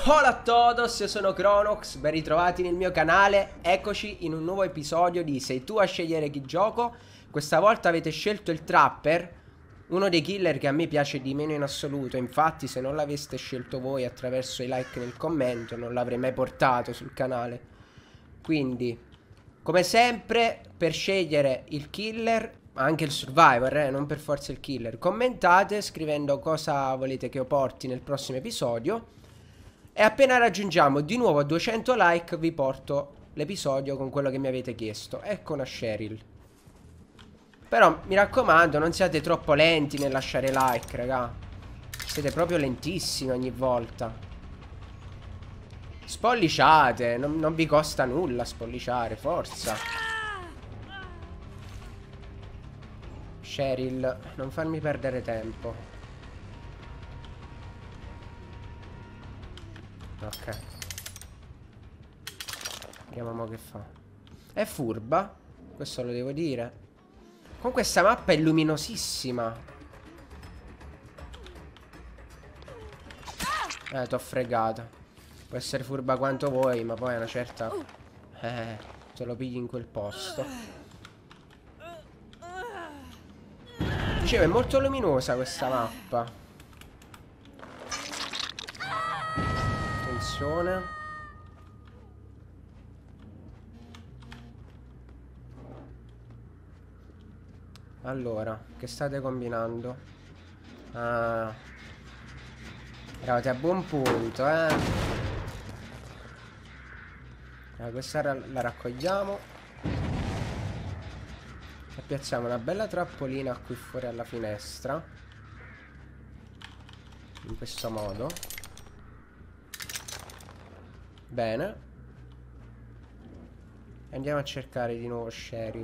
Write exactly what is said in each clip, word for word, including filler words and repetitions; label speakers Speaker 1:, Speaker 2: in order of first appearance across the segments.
Speaker 1: Hola a todos, io sono Cronox, ben ritrovati nel mio canale. Eccoci in un nuovo episodio di Sei tu a scegliere chi gioco. Questa volta avete scelto il Trapper, uno dei killer che a me piace di meno in assoluto. Infatti se non l'aveste scelto voi attraverso i like nel commento non l'avrei mai portato sul canale. Quindi, come sempre, per scegliere il killer, anche il survivor, eh, non per forza il killer, commentate scrivendo cosa volete che io porti nel prossimo episodio. E appena raggiungiamo di nuovo duecento like vi porto l'episodio con quello che mi avete chiesto. Ecco una Cheryl. Però mi raccomando, non siate troppo lenti nel lasciare like, raga. Siete proprio lentissimi ogni volta. Spolliciate, non, non vi costa nulla spolliciare, forza. Cheryl, non farmi perdere tempo. Ok. Vediamo mo che fa. È furba, questo lo devo dire. Con questa mappa è luminosissima. Eh, t'ho fregata. Può essere furba quanto vuoi, ma poi a una certa Eh, te lo pigli in quel posto. Dicevo, è molto luminosa questa mappa. Attenzione. Allora, che state combinando? Ah, eravate a buon punto, eh. Allora, questa la raccogliamo e piazziamo una bella trappolina qui fuori alla finestra. In questo modo. Bene. E andiamo a cercare di nuovo Cheryl.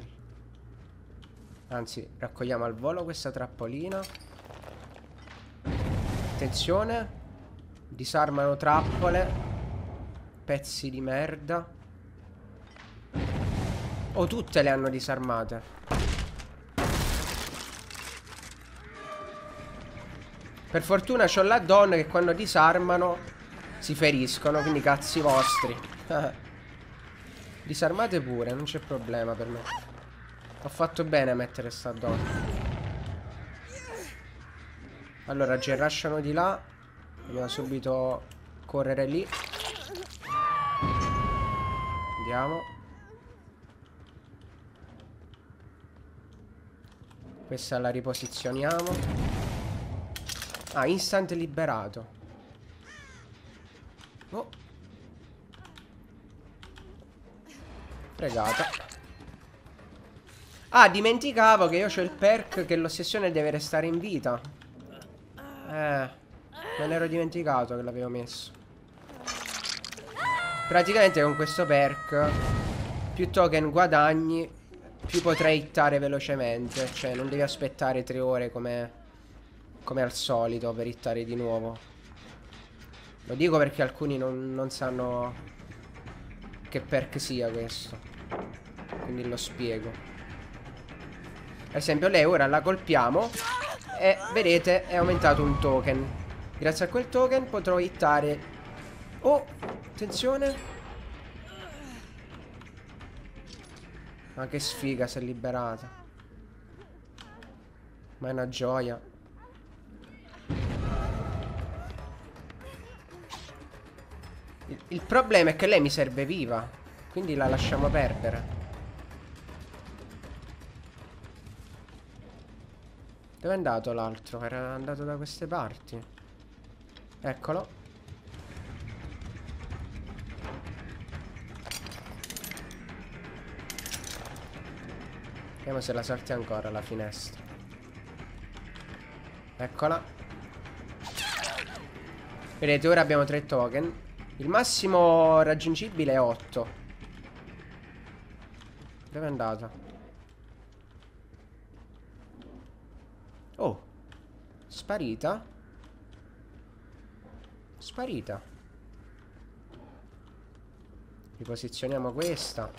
Speaker 1: Anzi, raccogliamo al volo questa trappolina. Attenzione. Disarmano trappole. Pezzi di merda. Oh, tutte le hanno disarmate. Per fortuna c'ho l'addon che quando disarmano si feriscono, quindi cazzi vostri. Disarmate pure, non c'è problema per me. Ho fatto bene a mettere sta addon. Allora, ci rushano di là. Dobbiamo subito correre lì. Andiamo. Questa la riposizioniamo. Ah, instant liberato. Oh. Fregata. Ah, dimenticavo che io ho il perk che l'ossessione deve restare in vita. Eh, me l'ero dimenticato che l'avevo messo. Praticamente con questo perk più token guadagni, più potrai hittare velocemente. Cioè non devi aspettare tre ore come come al solito per hittare di nuovo. Lo dico perché alcuni non, non sanno che perk sia questo, quindi lo spiego. Ad esempio lei ora la colpiamo e vedete è aumentato un token. Grazie a quel token potrò hittare. Oh, attenzione. Ma che sfiga, si è liberata. Ma è una gioia. Il, il problema è che lei mi serve viva, quindi la lasciamo perdere. Dove è andato l'altro? Era andato da queste parti. Eccolo. Vediamo se la salti ancora la finestra. Eccola. Vedete, ora abbiamo tre token. Il massimo raggiungibile è otto. Dove è andata? Oh, sparita. Sparita. Riposizioniamo questa.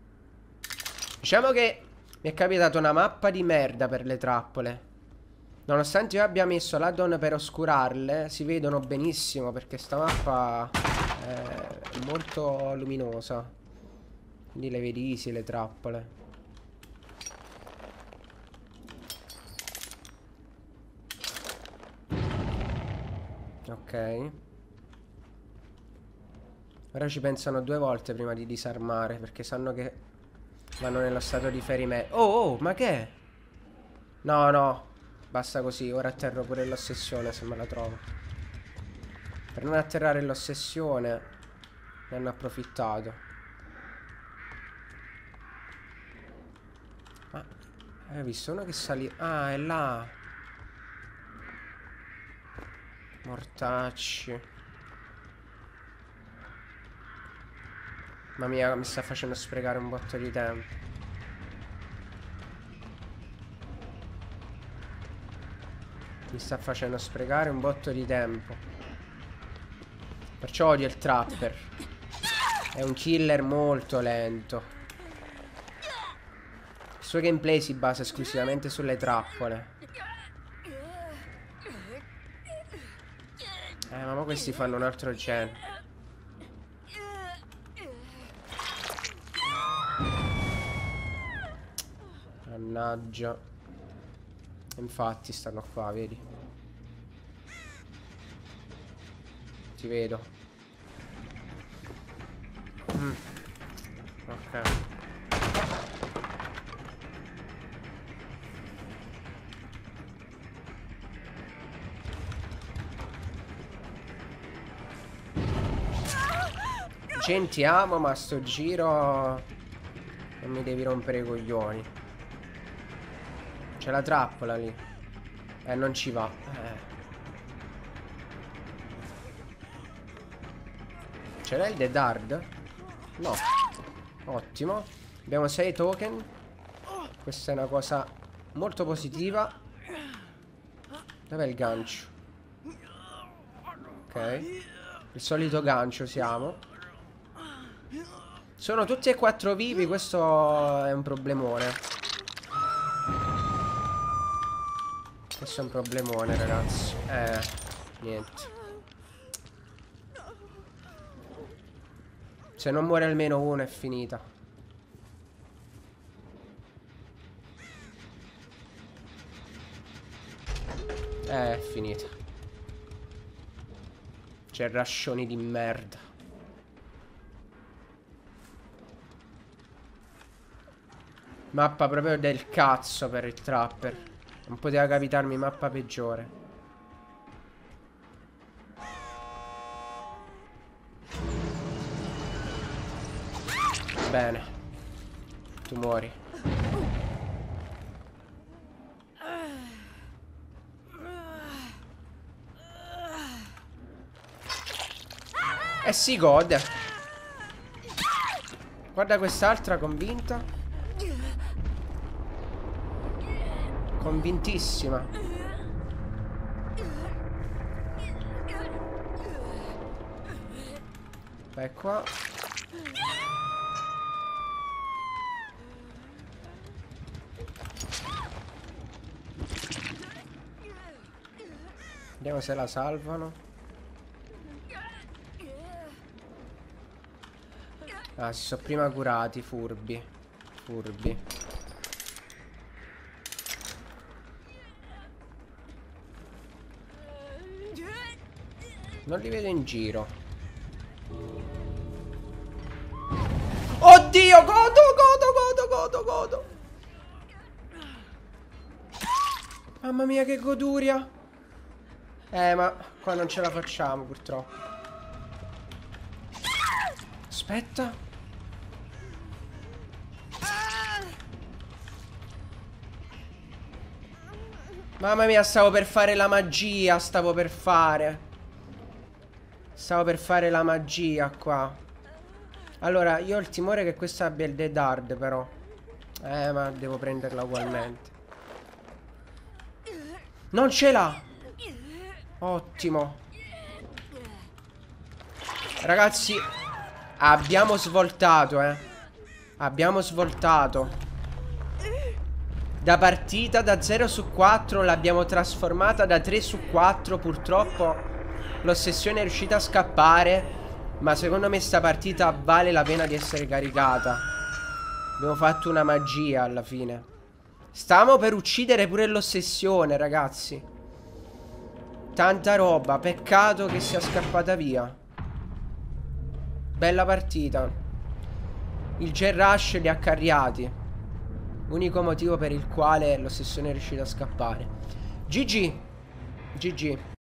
Speaker 1: Diciamo che mi è capitata una mappa di merda per le trappole. Nonostante io abbia messo l'add-on per oscurarle, si vedono benissimo perché sta mappa è molto luminosa. Quindi le vedi easy le trappole. Ok. Ora ci pensano due volte prima di disarmare, perché sanno che vanno nello stato di ferimento. Oh, oh, ma che è? No, no. Basta così, ora atterro pure l'ossessione se me la trovo. Per non atterrare l'ossessione ne hanno approfittato. Ma hai visto uno che salì? Ah, è là. Mortacci. Mamma mia, mi sta facendo sprecare un botto di tempo. Mi sta facendo sprecare un botto di tempo. Perciò odio il trapper. È un killer molto lento. Il suo gameplay si basa esclusivamente sulle trappole. Eh, ma questi fanno un altro genere. Mannaggia. Infatti stanno qua, vedi? Ti vedo. Mm. Ok. Gente, amo, ma sto giro non mi devi rompere i coglioni. C'è la trappola lì. Eh, non ci va. Eh. Ce l'hai il Dead Hard? No. Ottimo. Abbiamo sei token. Questa è una cosa molto positiva. Dov'è il gancio? Ok. Il solito gancio siamo. Sono tutti e quattro vivi. Questo è un problemone. Questo è un problemone, ragazzi. Eh, niente. Se non muore almeno uno è finita. Eh, è finita. C'è rascioni di merda. Mappa proprio del cazzo per il trapper. Non poteva capitarmi mappa peggiore. Bene. Tu muori. E si gode. Guarda quest'altra convinta. Convintissima. Vai qua. Vediamo se la salvano. Ah, si sono prima curati, furbi. Furbi. Non li vedo in giro. Oddio, godo, godo, godo, godo, godo. Mamma mia, che goduria. Eh, ma qua non ce la facciamo, purtroppo. Aspetta. Mamma mia, stavo per fare la magia. Stavo per fare Stavo per fare la magia qua. Allora, io ho il timore che questa abbia il Dead Hard, però. Eh, ma devo prenderla ugualmente. Non ce l'ha. Ottimo. Ragazzi, abbiamo svoltato, eh. Abbiamo svoltato. Da partita da zero su quattro l'abbiamo trasformata da tre su quattro. Purtroppo l'ossessione è riuscita a scappare, ma secondo me sta partita vale la pena di essere caricata. Abbiamo fatto una magia alla fine. Stavamo per uccidere pure l'ossessione, ragazzi. Tanta roba. Peccato che sia scappata via. Bella partita. Il Gen Rush li ha carriati. Unico motivo per il quale l'ossessione è riuscita a scappare. G G. G G.